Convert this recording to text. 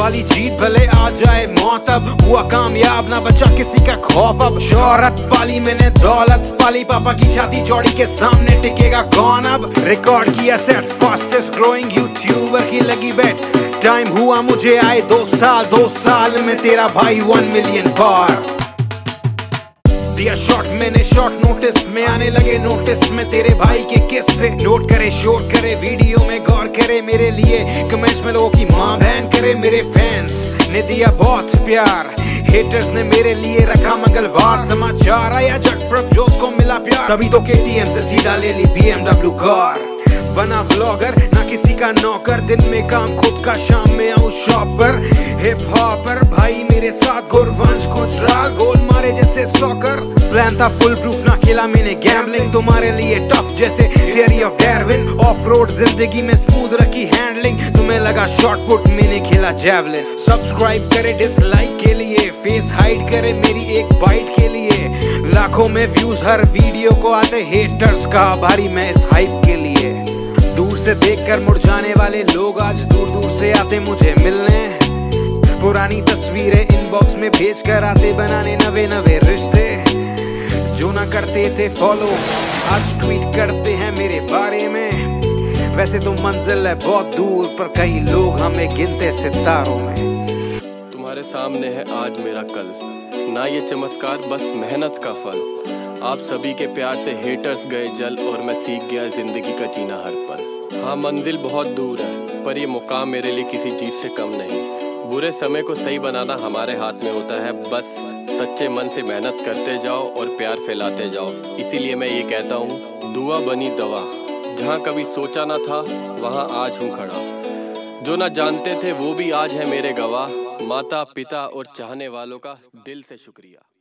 वाली जीत भले आ जाए मौत, अब हुआ कामयाब ना बचा किसी का खौफ। अब शोहरत पाली मैंने दौलत पाली, पापा की छाती चौड़ी के सामने टिकेगा कौन। अब रिकॉर्ड किया सेट फास्टेस्ट ग्रोइंग यूट्यूबर की लगी बेट, टाइम हुआ मुझे आए 2 साल में तेरा भाई 1 मिलियन पार। दिया शॉट मैंने शॉर्ट नोटिस में आने लगे नोटिस में तेरे भाई के किस्से। नोट करे शोर करे वीडियो में गौर करे मेरे लिए, कमेंट्स में लोगों की मां बहन करे। मेरे फैंस ने दिया बहुत प्यार, हेटर्स ने मेरे लिए रखा मंगलवार। समाचार आया जट प्रभजोत को मिला प्यार, तभी तो KTM से सीधा ले ली BMW कार। बना ब्लॉगर ना किसी का नौकर, दिन में काम खुद का शाम में आऊं शॉपर। हिप हॉपर भाई मेरे साथ गुरवंश गुजराल, गोल मारे जैसे सॉकर। प्लान था फुल प्रूफ ना खेला मैंने गैम्बलिंग, तुम्हारे लिए टफ जैसे theory of Darwin. Off road जिंदगी में स्मूथ रखी हैंडलिंग, तुम्हें लगा शॉर्ट पुट मैंने खेला जैवलिन। सब्सक्राइब करे डिसलाइक के लिए, फेस हाइड करे मेरी एक बाइट के लिए। लाखों में व्यूज हर वीडियो को आते, हेटर्स का आभारी मैं इस हाइप के लिए। दूर से देखकर मुड़ जाने वाले लोग आज दूर दूर से आते मुझे मिलने। पुरानी तस्वीरें इनबॉक्स में भेज कर आते बनाने नवे रिश्ते। जो ना करते थे फॉलो आज ट्वीट करते हैं मेरे बारे में। वैसे तो मंजिल है बहुत दूर पर कई लोग हमें गिनते सितारों में। तुम्हारे सामने है आज मेरा कल, ना ये चमत्कार बस मेहनत का फल। आप सभी के प्यार से हेटर्स गए जल, और मैं सीख गया जिंदगी का जीना हर पल। हाँ मंजिल बहुत दूर है, पर ये मुकाम मेरे लिए किसी चीज से कम नहीं। बुरे समय को सही बनाना हमारे हाथ में होता है, बस सच्चे मन से मेहनत करते जाओ और प्यार फैलाते जाओ। इसीलिए मैं ये कहता हूँ, दुआ बनी दवा। जहाँ कभी सोचा ना था वहाँ आज हूँ खड़ा। जो ना जानते थे वो भी आज है मेरे गवाह। माता पिता और चाहने वालों का दिल से शुक्रिया।